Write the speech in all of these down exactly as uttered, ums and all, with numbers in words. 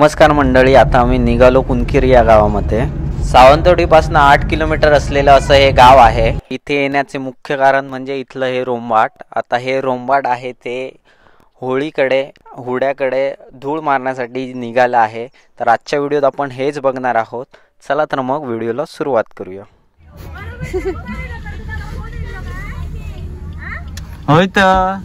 नमस्कार मंडळी, आता आम्ही निघालो कुंकिरी या गावामध्ये। सावंतवाडीपासून आठ किलोमीटर असलेलं असं हे गाव आहे। इथे येण्याचे मुख्य कारण म्हणजे इथलं हे रोंबाट। आता हे रोंबाट आहे ते होळीकडे हुड्याकडे धूळ मारण्यासाठी निघाला आहे। तर आजच्या व्हिडिओत आपण हेच बघणार आहोत। चला तर मग व्हिडिओला सुरुवात करूया। होय तर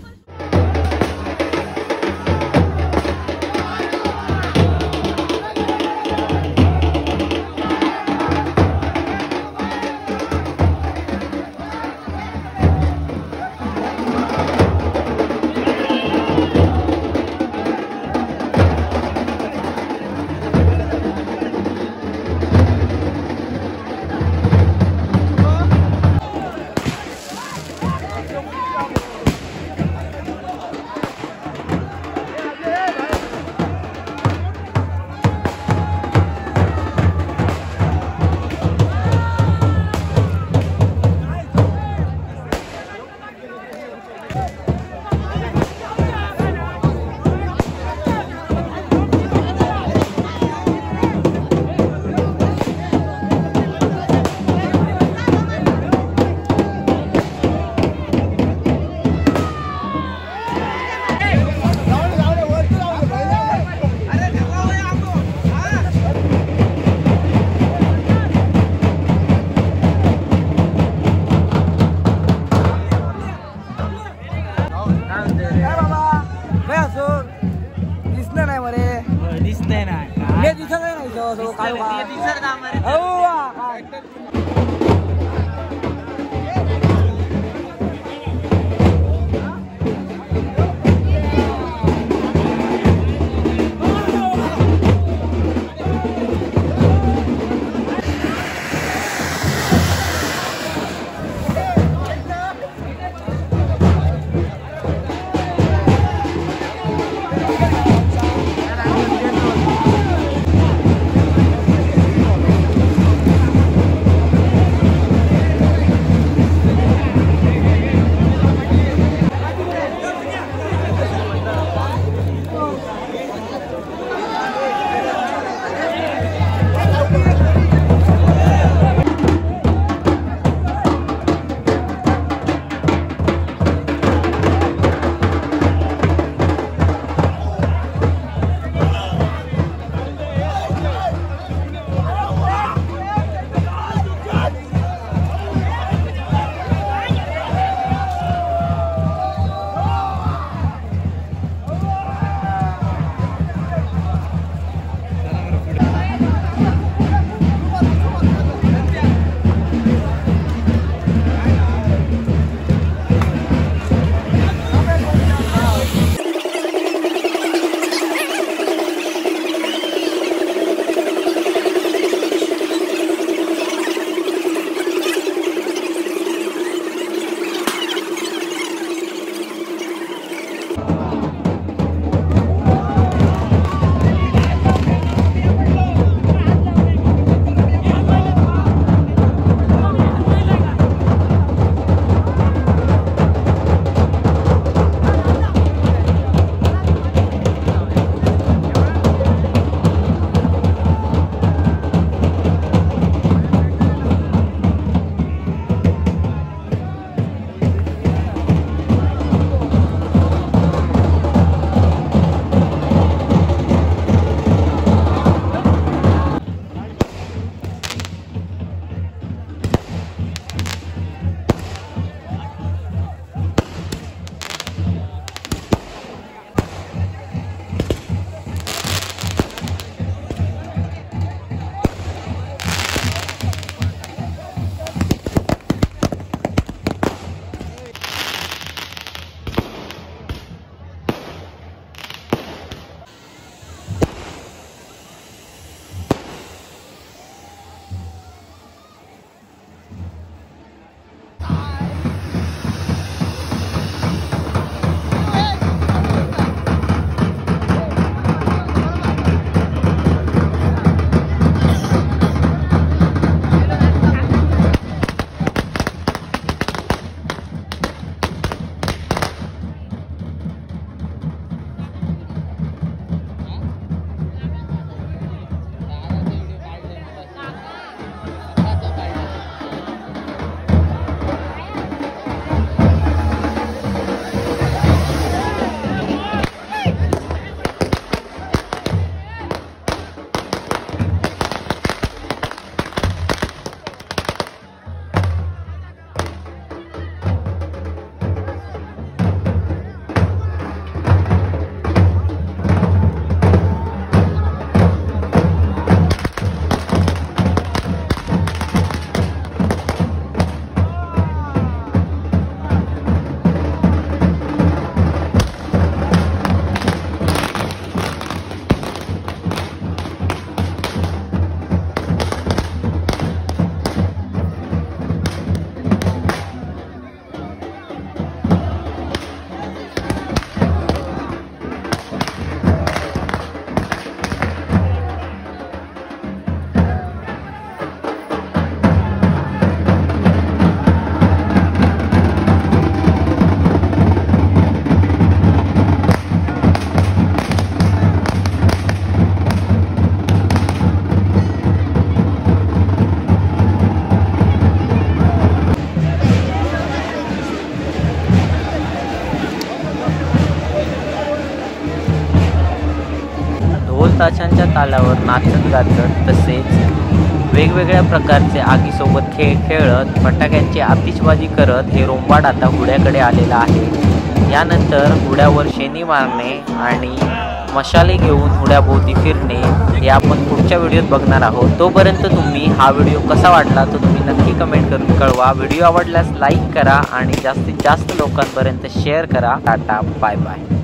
ताशांच्या तालावर नाचत गाजत तसेच वेगवेगळ्या प्रकारचे आगीसोबत खेळ खेळत फटाक्यांची आतिषबाजी करत हे रोंबाट आता हुड्याकडे आलेलं आहे। यानंतर हुड्यावर शेणी मारणे आणि मशाले घेऊन हुड्याभोवती फिरणे हे आपण पुढच्या व्हिडिओत बघणार आहोत। तोपर्यंत तुम्ही हा व्हिडिओ कसा वाटला तो तुम्ही नक्की कमेंट करून कळवा। व्हिडिओ आवडल्यास लाईक करा आणि जास्तीत जास्त लोकांपर्यंत शेअर करा। Tata bye bye.